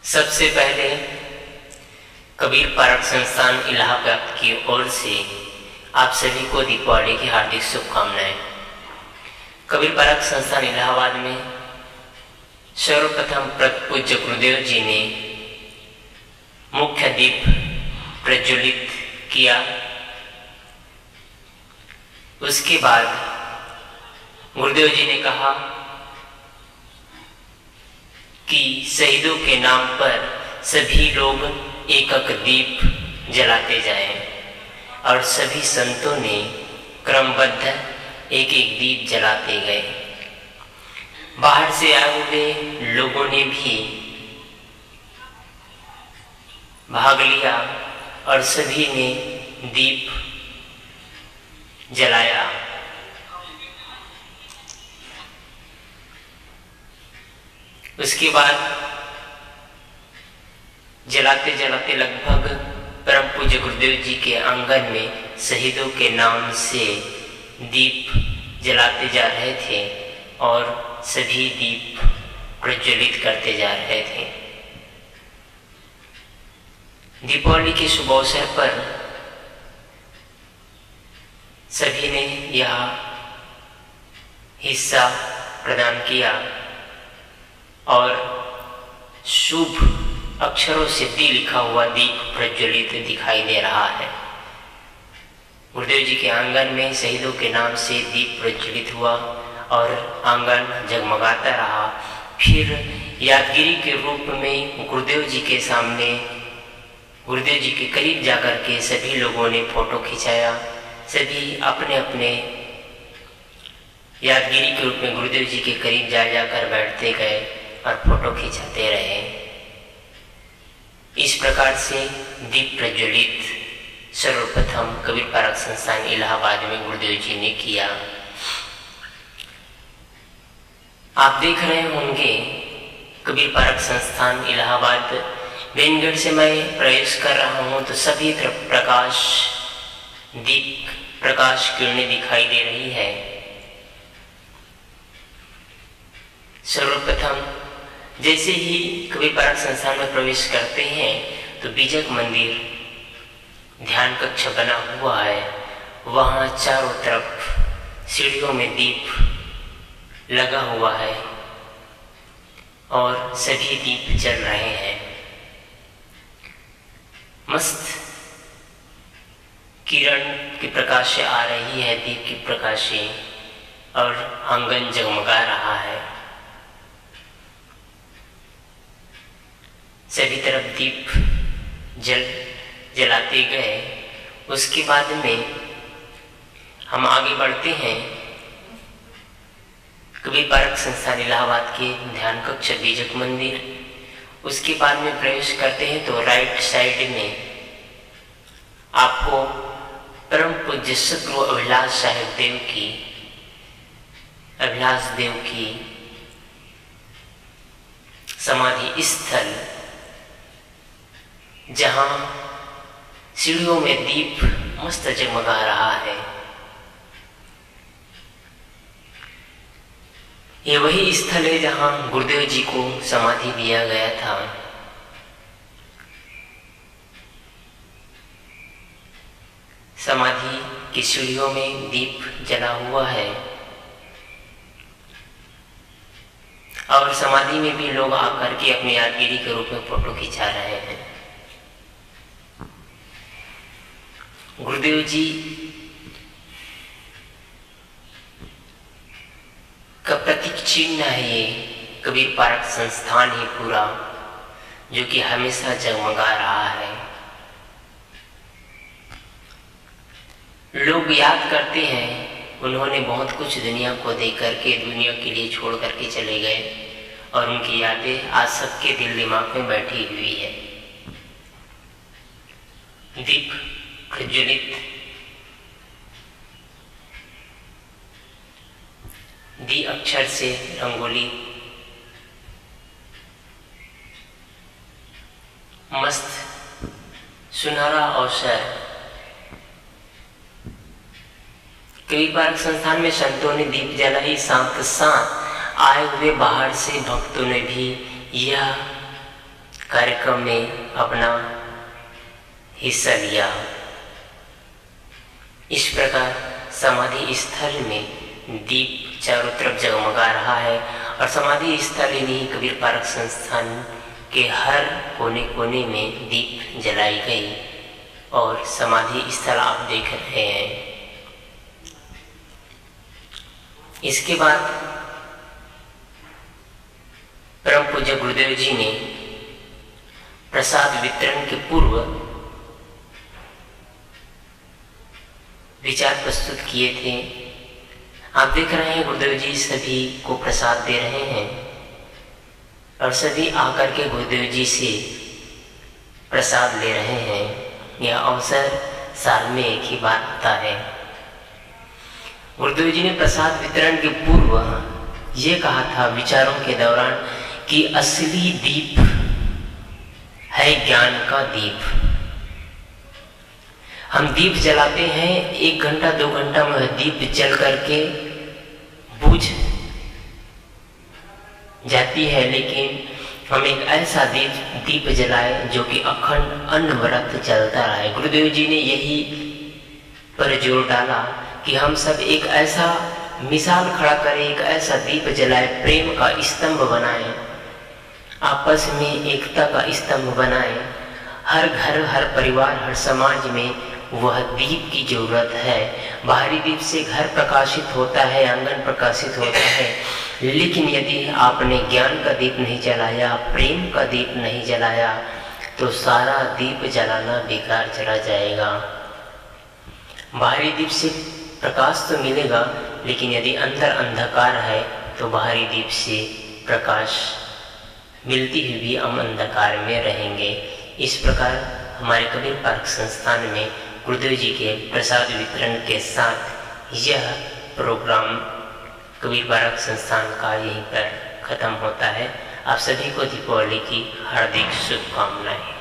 सबसे पहले कबीर पारक संस्थान इलाहाबाद की ओर से आप सभी को दीपावली की हार्दिक शुभकामनाएं। कबीर पारक संस्थान इलाहाबाद में सर्वप्रथम पूज्य गुरुदेव जी ने मुख्य दीप प्रज्वलित किया। उसके बाद गुरुदेव जी ने कहा कि शहीदों के नाम पर सभी लोग एक एक दीप जलाते जाएं, और सभी संतों ने क्रमबद्ध एक एक दीप जलाते गए। बाहर से आए हुए लोगों ने भी भाग लिया और सभी ने दीप जलाया। उसके बाद जलाते जलाते लगभग परम पूज्य गुरुदेव जी के आंगन में शहीदों के नाम से दीप जलाते जा रहे थे और सभी दीप प्रज्वलित करते जा रहे थे। दीपावली के शुभ अवसर पर सभी ने यह हिस्सा प्रदान किया और शुभ अक्षरों से दी लिखा हुआ दीप प्रज्वलित दिखाई दे रहा है। गुरुदेव जी के आंगन में शहीदों के नाम से दीप प्रज्वलित हुआ और आंगन जगमगाता रहा। फिर यादगिरी के रूप में गुरुदेव जी के सामने, गुरुदेव जी के करीब जाकर के सभी लोगों ने फोटो खिंचाया। सभी अपने अपने यादगिरी के रूप में गुरुदेव जी के करीब जा जाकर बैठते गए और फोटो खिंचाते रहे। इस प्रकार से दीप प्रज्वलित सर्वप्रथम कबीर पारक संस्थान इलाहाबाद में गुरुदेव जी ने किया। आप देख रहे होंगे कबीर पारक संस्थान इलाहाबाद बेनगढ़ से मैं प्रवेश कर रहा हूं तो सभी तरफ प्रकाश, दीप प्रकाश किरणें दिखाई दे रही है। सर्वप्रथम जैसे ही कबीर पारक संस्थान में प्रवेश करते हैं तो बीजक मंदिर ध्यान कक्ष बना हुआ है। वहां चारों तरफ सीढ़ियों में दीप लगा हुआ है और सभी दीप जल रहे हैं। मस्त किरण की प्रकाश आ रही है, दीप की प्रकाश, और आंगन जगमगा रहा है। सभी तरफ दीप जलाते गए। उसके बाद में हम आगे बढ़ते हैं। कबीर पारक संस्थान इलाहाबाद के ध्यान कक्ष बीजक मंदिर, उसके बाद में प्रवेश करते हैं तो राइट साइड में आपको परम पूज्य सद्गुरु अभिलाष साहेब देव की, अभिलाष देव की समाधि स्थल, जहां सीढ़ियों में दीप मस्त जगमगा रहा है, ये वही स्थल है जहां गुरुदेव जी को समाधि दिया गया था। समाधि की सीढ़ियों में दीप जला हुआ है और समाधि में भी लोग आकर के अपनी यादगिरी के रूप में फोटो खिंचा रहे हैं। गुरुदेव जी का प्रतीक चिन्ह है ये कबीर पारक संस्थान ही पूरा, जो कि हमेशा जगमगा रहा है। लोग याद करते हैं उन्होंने बहुत कुछ दुनिया को दे करके, दुनिया के लिए छोड़ करके चले गए, और उनकी यादें आज सबके दिल दिमाग में बैठी हुई है। दीप प्रज्वलित, दी अक्षर से रंगोली, मस्त सुनहरा अवसर। कबीर पारक संस्थान में संतों ने दीप जलाई, साथ साथ आए हुए बाहर से भक्तों ने भी यह कार्यक्रम में अपना हिस्सा लिया। इस प्रकार समाधि स्थल में दीप चारों तरफ जगमगा रहा है और समाधि स्थल ही नहीं, कबीर पार्क संस्थान के हर कोने कोने में दीप जलाई गई और समाधि स्थल आप देख रहे हैं। इसके बाद परम पूज्य गुरुदेव जी ने प्रसाद वितरण के पूर्व विचार प्रस्तुत किए थे। आप देख रहे हैं गुरुदेव जी सभी को प्रसाद दे रहे हैं और सभी आकर के गुरुदेव जी से प्रसाद ले रहे हैं। यह अवसर साल में एक ही बार होता है। गुरुदेव जी ने प्रसाद वितरण के पूर्व ये कहा था विचारों के दौरान कि असली दीप है ज्ञान का दीप। हम दीप जलाते हैं, 1 घंटा 2 घंटा में दीप जल करके बुझ जाती है, लेकिन हम एक ऐसा दीप जलाए जो कि अखंड अनवरत जलता रहे। गुरुदेव जी ने यही पर जोर डाला कि हम सब एक ऐसा मिसाल खड़ा करें, एक ऐसा दीप जलाए, प्रेम का स्तंभ बनाएं, आपस में एकता का स्तंभ बनाएं। हर घर, हर परिवार, हर समाज में वह दीप की जरूरत है। बाहरी दीप से घर प्रकाशित होता है, आंगन प्रकाशित होता है, लेकिन यदि आपने ज्ञान का दीप नहीं जलाया, प्रेम का दीप नहीं जलाया, तो सारा दीप जलाना बेकार चला जाएगा। बाहरी दीप से प्रकाश तो मिलेगा, लेकिन यदि अंदर अंधकार है तो बाहरी दीप से प्रकाश मिलती हुई भी हम अंधकार में रहेंगे। इस प्रकार हमारे कबीर पार्क संस्थान में गुरुदेव जी के प्रसाद वितरण के साथ यह प्रोग्राम कबीर पार्क संस्थान का यहीं पर खत्म होता है। आप सभी को दीपावली की हार्दिक शुभकामनाएं।